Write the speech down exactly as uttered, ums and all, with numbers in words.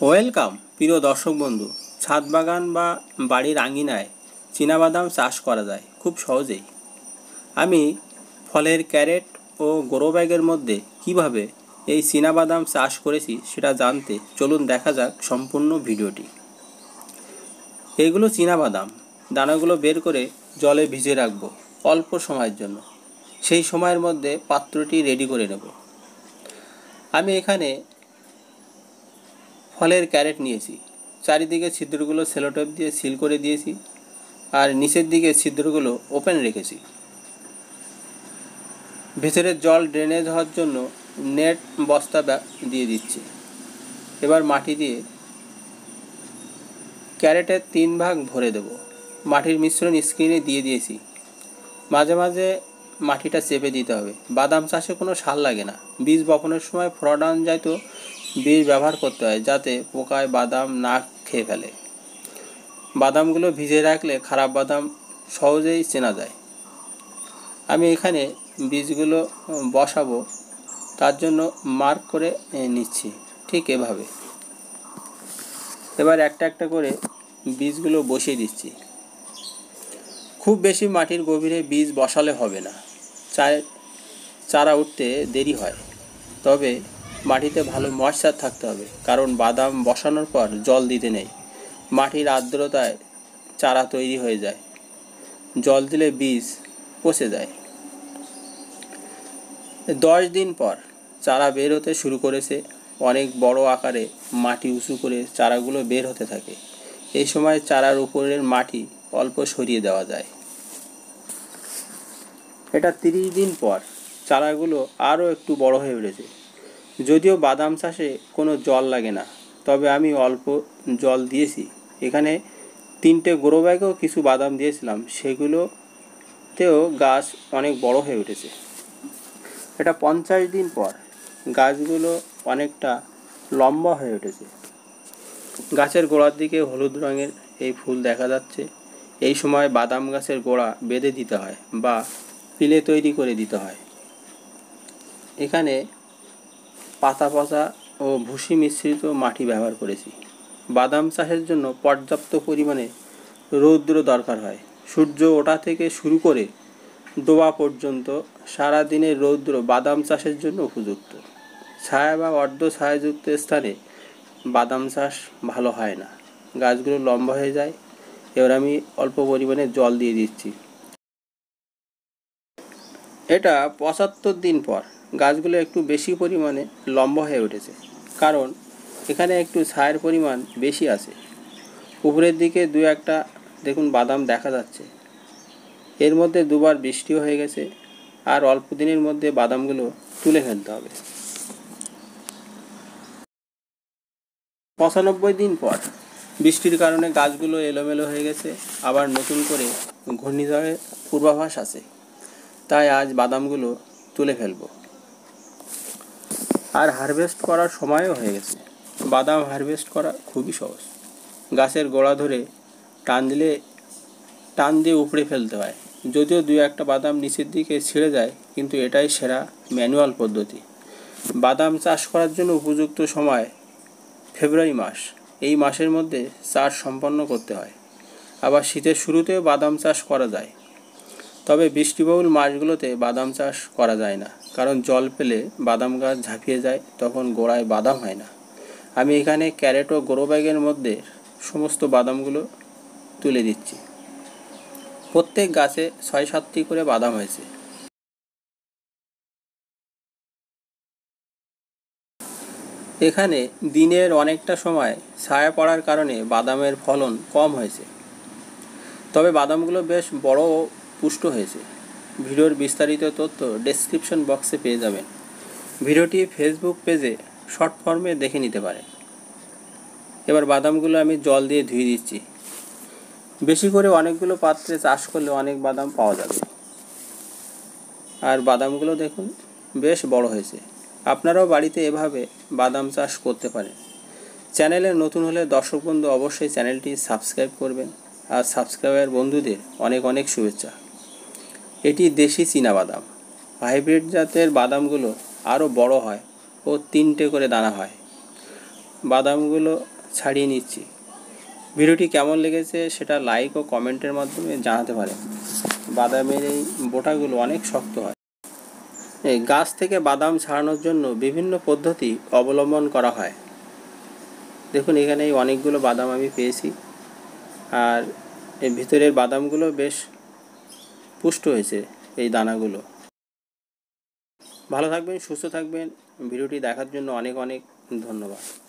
Welcome প্রিয় দর্শক বন্ধু। ছাদ বাগান বা বাড়ির আঙিনায় চীনাবাদাম চাষ করা যায় খুব সহজেই। আমি ফলের ক্যারেট ও গ্রো ব্যাগের মধ্যে কিভাবে এই চীনাবাদাম চাষ করেছি সেটা জানতে চলুন দেখা যাক সম্পূর্ণ ভিডিওটি। এগুলো চীনাবাদাম, দানাগুলো বের করে জলে ভিজিয়ে রাখবো অল্প সময়ের জন্য। সেই সময়ের মধ্যে পাত্রটি রেডি করে নেব। আমি এখানে ফলের ক্যারেট নিয়েছি, চারিদিকে ছিদ্রগুলো সেলোটেপ দিয়ে সিল করে দিয়েছি আর নিচের দিকে ছিদ্রগুলো ওপেন রেখেছি। ভেতরের জল ড্রেনেজ হওয়ার জন্য নেট বস্তা দিয়ে দিচ্ছি। এবার মাটি দিয়ে ক্যারেটের তিন ভাগ ভরে দেব। মাটির মিশ্রণ স্ক্রিনে দিয়ে দিয়েছি। মাঝে মাঝে মাটিটা চেপে দিতে হবে। বাদাম চাষে কোনো সার লাগে না। বীজ বপনের সময় ফ্রডাউন জাতীয় বীজ ব্যবহার করতে হয় যাতে পোকায় বাদাম না খেয়ে ফেলে। বাদামগুলো ভিজে রাখলে খারাপ বাদাম সহজেই চেনা যায়। আমি এখানে বীজগুলো বসাবো, তার জন্য মার্ক করে নিচ্ছি ঠিক এভাবে। এবার একটা একটা করে বীজগুলো বসিয়ে দিচ্ছি। খুব বেশি মাটির গভীরে বীজ বসালে হবে না, চারা উঠতে দেরি হয়। তবে মাটিতে ভালো ময়েশ্চার থাকতে হবে, কারণ বাদাম বসানোর পর জল দিতে নেই। মাটির আর্দ্রতায় চারা তৈরি হয়ে যায়, জল দিলে বীজ পচে যায়। দশ দিন পর চারা বের হতে শুরু করেছে। অনেক বড় আকারে মাটি উঁচু করে চারাগুলো বের হতে থাকে। এই সময় চারার উপরের মাটি অল্প সরিয়ে দেওয়া যায়। এটা তিরিশ দিন পর চারাগুলো আরও একটু বড় হয়ে উঠেছে। যদিও বাদাম চাষে কোনো জল লাগে না, তবে আমি অল্প জল দিয়েছি। এখানে তিনটে গ্রো ব্যাগেও কিছু বাদাম দিয়েছিলাম, সেগুলোতেও গাছ অনেক বড় হয়ে উঠেছে। এটা পঞ্চাশ দিন পর গাছগুলো অনেকটা লম্বা হয়ে উঠেছে। গাছের গোড়ার দিকে হলুদ রঙের এই ফুল দেখা যাচ্ছে। এই সময় বাদাম গাছের গোড়া বেঁধে দিতে হয় বা পিলে তৈরি করে দিতে হয়। এখানে পাতা পচা ও ভুসি মিশ্রিত মাটি ব্যবহার করেছি। বাদাম চাষের জন্য পর্যাপ্ত পরিমাণে রৌদ্র দরকার হয়। সূর্য ওঠা থেকে শুরু করে ডোবা পর্যন্ত সারাদিনের রৌদ্র বাদাম চাষের জন্য উপযুক্ত। ছায়া বা অর্ধ ছায়াযুক্ত স্থানে বাদাম চাষ ভালো হয় না, গাছগুলো লম্বা হয়ে যায়। এবার আমি অল্প পরিমাণে জল দিয়ে দিচ্ছি। এটা পঁচাত্তর দিন পর গাছগুলো একটু বেশি পরিমাণে লম্বা হয়ে উঠেছে, কারণ এখানে একটু ছায়ের পরিমাণ বেশি আছে। উপরের দিকে দু একটা দেখুন বাদাম দেখা যাচ্ছে। এর মধ্যে দুবার বৃষ্টিও হয়ে গেছে, আর অল্প দিনের মধ্যে বাদামগুলো তুলে ফেলতে হবে। পঁচানব্বই দিন পর বৃষ্টির কারণে গাছগুলো এলোমেলো হয়ে গেছে। আবার নতুন করে ঘূর্ণিঝড়ের পূর্বাভাস আছে, তাই আজ বাদামগুলো তুলে ফেলব। আর হারভেস্ট করার সময়ও হয়ে গেছে। বাদাম হারভেস্ট করা খুবই সহজ। গাছের গোড়া ধরে টান দিলে টান দিয়ে উপড়ে ফেলতে হয়। যদিও দুই একটা বাদাম নিচের দিকে ছিঁড়ে যায়, কিন্তু এটাই সেরা ম্যানুয়াল পদ্ধতি। বাদাম চাষ করার জন্য উপযুক্ত সময় ফেব্রুয়ারি মাস। এই মাসের মধ্যে চাষ সম্পন্ন করতে হয়। আবার শীতের শুরুতেও বাদাম চাষ করা যায়, তবে বৃষ্টিবহুল মাসগুলোতে বাদাম চাষ করা যায় না, কারণ জল পেলে বাদাম গাছ ঝাঁপিয়ে যায়, তখন গোড়ায় বাদাম হয় না। আমি এখানে ক্যারেট ও গ্রো ব্যাগের মধ্যে সমস্ত বাদামগুলো তুলে দিচ্ছি। প্রত্যেক গাছে ছয় সাতটি করে বাদাম হয়েছে। এখানে দিনের অনেকটা সময় ছায়া পড়ার কারণে বাদামের ফলন কম হয়েছে, তবে বাদামগুলো বেশ বড় ও পুষ্ট হয়েছে। ভিডিওর বিস্তারিত তথ্য ডেসক্রিপশন বক্সে পেয়ে যাবেন। ভিডিওটি ফেসবুক পেজে শর্ট ফর্মে দেখে নিতে পারেন। এবার বাদামগুলো আমি জল দিয়ে ধুয়ে দিচ্ছি। বেশি করে অনেকগুলো পাত্রে চাষ করলে অনেক বাদাম পাওয়া যাবে। আর বাদামগুলো দেখুন বেশ বড় হয়েছে। আপনারাও বাড়িতে এভাবে বাদাম চাষ করতে পারেন। চ্যানেলে নতুন হলে দর্শক বন্ধু অবশ্যই চ্যানেলটি সাবস্ক্রাইব করবেন, আর সাবস্ক্রাইবার বন্ধুদের অনেক অনেক শুভেচ্ছা। এটি দেশি চীনাবাদাম। হাইব্রিড জাতের বাদামগুলো আরও বড় হয় ও তিনটে করে দানা হয়। বাদামগুলো ছাড়িয়ে নিচ্ছি। ভিডিওটি কেমন লেগেছে সেটা লাইক ও কমেন্টের মাধ্যমে জানাতে পারেন। বাদামের এই বোটাগুলো অনেক শক্ত হয়। এই গাছ থেকে বাদাম ছাড়ানোর জন্য বিভিন্ন পদ্ধতি অবলম্বন করা হয়। দেখুন এখানে এই অনেকগুলো বাদাম আমি পেয়েছি, আর এর ভিতরের বাদামগুলো বেশ পুষ্ট হয়েছে এই দানাগুলো। ভালো থাকবেন, সুস্থ থাকবেন। ভিডিওটি দেখার জন্য অনেক অনেক ধন্যবাদ।